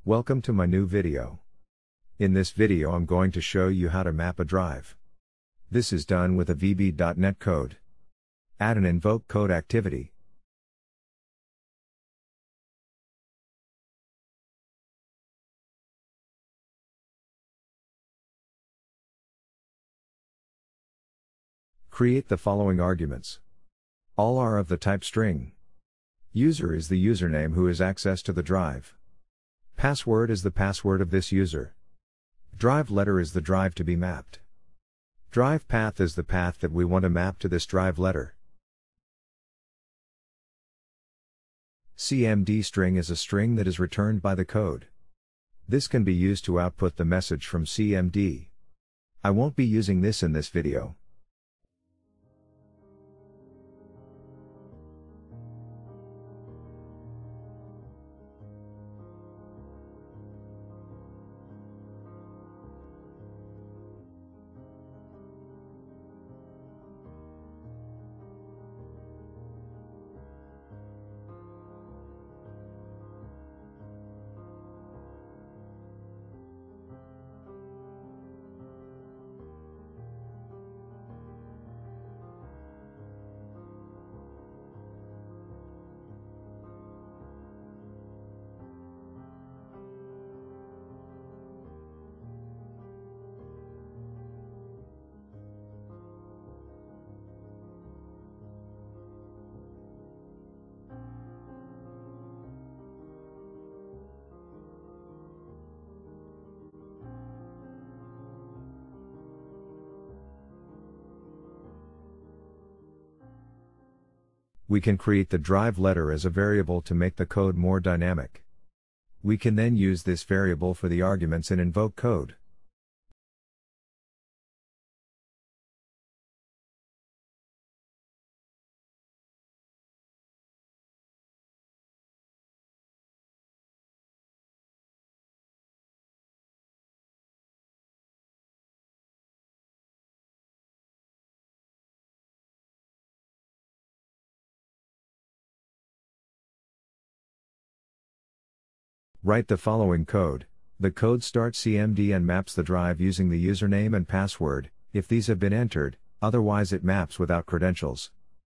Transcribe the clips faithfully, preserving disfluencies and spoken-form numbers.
Welcome to my new video. In this video I'm going to show you how to map a drive. This is done with a V B dot net code. Add an invoke code activity. Create the following arguments. All are of the type string. User is the username who has access to the drive. Password is the password of this user. DriveLetter is the drive to be mapped. DrivePath is the path that we want to map to this DriveLetter. C M D string is a string that is returned by the code. This can be used to output the message from C M D. I won't be using this in this video. We can create the DriveLetter as a variable to make the code more dynamic. We can then use this variable for the arguments in invoke code. Write the following code. The code starts C M D and maps the drive using the username and password, if these have been entered, otherwise it maps without credentials.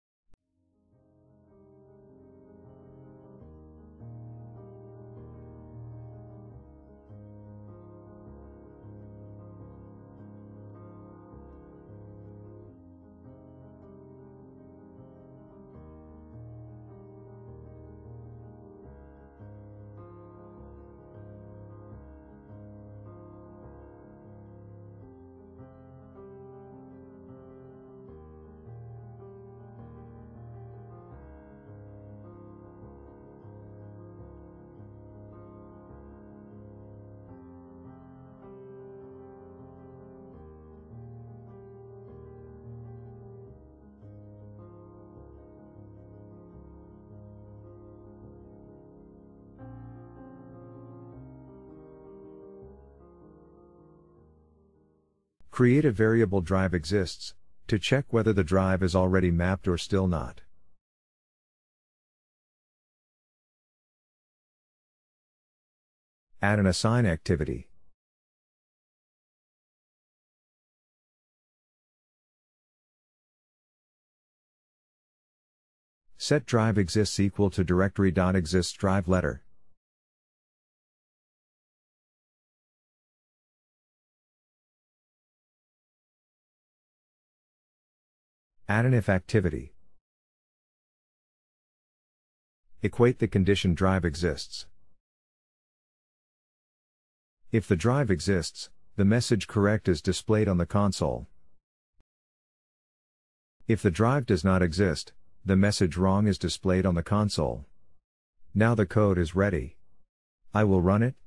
Create a variable DriveExists, to check whether the drive is already mapped or still not. Add an assign activity. Set DriveExists equal to Directory.Exists DriveLetter. Add an if activity. Equate the condition DriveExists. If the drive exists, the message correct is displayed on the console. If the drive does not exist, the message wrong is displayed on the console. Now the code is ready. I will run it.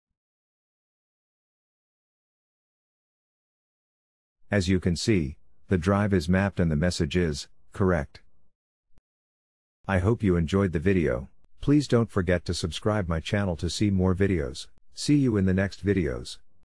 As you can see, the drive is mapped and the message is correct. I hope you enjoyed the video. Please don't forget to subscribe my channel to see more videos. See you in the next videos.